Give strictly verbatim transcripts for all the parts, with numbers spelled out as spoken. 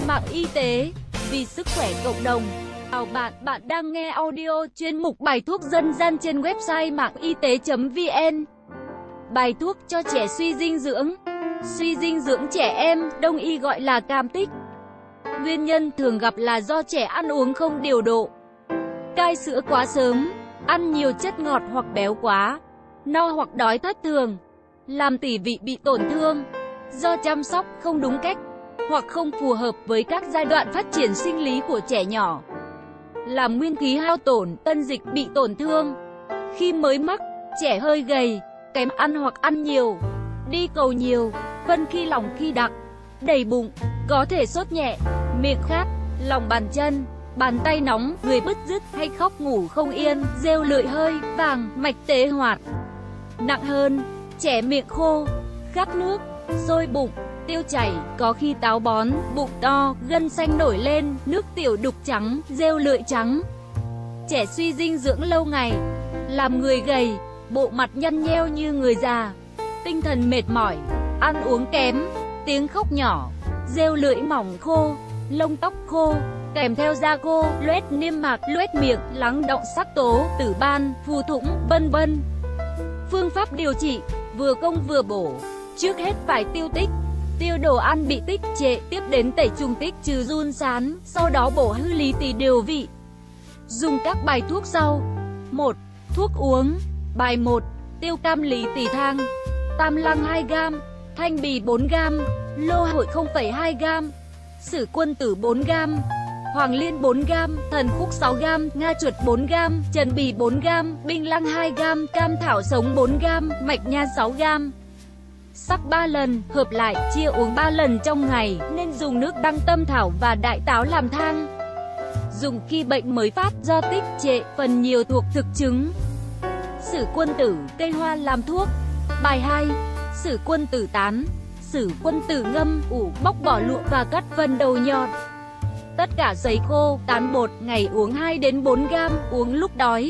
mạng y tế, vì sức khỏe cộng đồng. Chào bạn, bạn đang nghe audio chuyên mục bài thuốc dân gian trên website mạng y tế chấm vn. Bài thuốc cho trẻ suy dinh dưỡng. Suy dinh dưỡng trẻ em, đông y gọi là cam tích. Nguyên nhân thường gặp là do trẻ ăn uống không điều độ, cai sữa quá sớm, ăn nhiều chất ngọt hoặc béo quá, no hoặc đói thất thường, làm tỳ vị bị tổn thương, do chăm sóc không đúng cách, hoặc không phù hợp với các giai đoạn phát triển sinh lý của trẻ nhỏ, làm nguyên khí hao tổn, tân dịch bị tổn thương. Khi mới mắc, trẻ hơi gầy, kém ăn hoặc ăn nhiều, đi cầu nhiều, phân khi lỏng khi đặc, đầy bụng, có thể sốt nhẹ, miệng khát, lòng bàn chân, bàn tay nóng, người bứt rứt hay khóc ngủ không yên, rêu lưỡi hơi vàng, mạch tế hoạt. Nặng hơn, trẻ miệng khô, khát nước, sôi bụng, tiêu chảy, có khi táo bón, bụng to, gân xanh nổi lên, nước tiểu đục trắng, rêu lưỡi trắng. Trẻ suy dinh dưỡng lâu ngày, làm người gầy, bộ mặt nhăn nheo như người già, tinh thần mệt mỏi, ăn uống kém, tiếng khóc nhỏ, rêu lưỡi mỏng khô, lông tóc khô, kèm theo da khô, loét niêm mạc, loét miệng, lắng đọng sắc tố, tử ban, phù thủng, vân vân. Phương pháp điều trị, vừa công vừa bổ. Trước hết phải tiêu tích, tiêu đồ ăn bị tích trệ, tiếp đến tẩy trùng tích trừ giun sán, sau đó bổ hư lý tỳ điều vị. Dùng các bài thuốc sau. một. Thuốc uống. Bài một. Tiêu cam lý tỳ thang, tam lăng hai gam, thanh bì bốn gam, lô hội không phẩy hai gam, sử quân tử bốn gam, hoàng liên bốn gam, thần khúc sáu gam, nga chuột bốn gam, trần bì bốn gam, binh lăng hai gam, cam thảo sống bốn gam, mạch nha sáu gam. Sắc ba lần, hợp lại, chia uống ba lần trong ngày, nên dùng nước đăng tâm thảo và đại táo làm thang. Dùng khi bệnh mới phát do tích trệ, phần nhiều thuộc thực chứng. Sử quân tử, cây hoa làm thuốc. Bài hai. Sử quân tử tán. Sử quân tử ngâm, ủ, bóc bỏ lụa và cắt phần đầu nhọn. Tất cả sấy khô, tán bột, ngày uống hai đến bốn gam, uống lúc đói.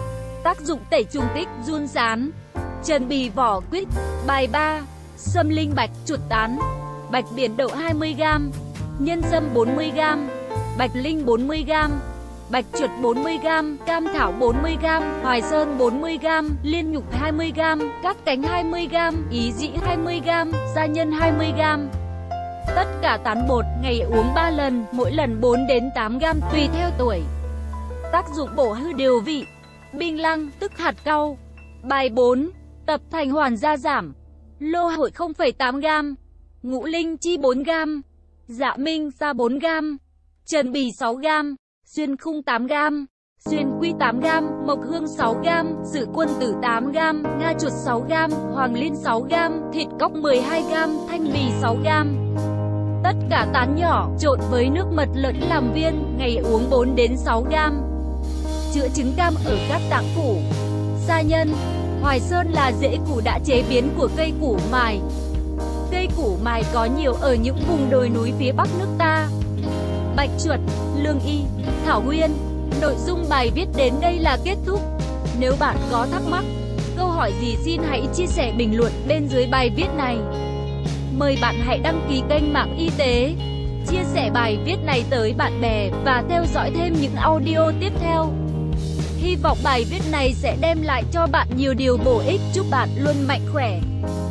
Tác dụng tẩy trùng tích, giun sán. Trần bì vỏ quýt. Bài ba. Sâm linh bạch, chuột tán. Bạch biển đậu hai mươi gam, nhân sâm bốn mươi gam, bạch linh bốn mươi gam, bạch chuột bốn mươi gam, cam thảo bốn mươi gam, hoài sơn bốn mươi gam, liên nhục hai mươi gam, các cánh hai mươi gam, ý dĩ hai mươi gam, gia nhân hai mươi gam. Tất cả tán bột, ngày uống ba lần, mỗi lần bốn đến tám gam tùy theo tuổi. Tác dụng bổ hư điều vị. Binh lăng, tức hạt cau. Bài bốn. Tập thành hoàn gia giảm. Lô hội không phẩy tám gam, ngũ linh chi bốn gam, dạ minh ra bốn gam, trần bì sáu gam, xuyên khung tám gam, xuyên quy tám gam, mộc hương sáu gam, sử quân tử tám gam, nga chuột sáu gam, hoàng liên sáu gam, thịt cóc mười hai gam, thanh bì sáu gam. Tất cả tán nhỏ, trộn với nước mật lợn làm viên, ngày uống bốn đến sáu gam. Chữa chứng cam ở các tạng phủ. Sa nhân. Hoài sơn là rễ củ đã chế biến của cây củ mài. Cây củ mài có nhiều ở những vùng đồi núi phía Bắc nước ta. Bạch chuột, lương y, thảo nguyên. Nội dung bài viết đến đây là kết thúc. Nếu bạn có thắc mắc, câu hỏi gì xin hãy chia sẻ bình luận bên dưới bài viết này. Mời bạn hãy đăng ký kênh Mạng Y tế, chia sẻ bài viết này tới bạn bè và theo dõi thêm những audio tiếp theo. Hy vọng bài viết này sẽ đem lại cho bạn nhiều điều bổ ích. Chúc bạn luôn mạnh khỏe.